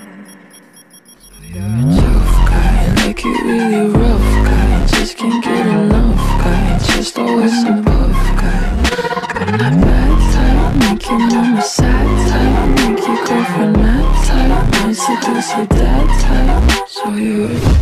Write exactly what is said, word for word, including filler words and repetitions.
You're a tough guy, like it really rough guy. Just can't get enough guy, just always above guy. I'm that bad type, make your mama sad type, make your girlfriend mad type, might seduce your dad type.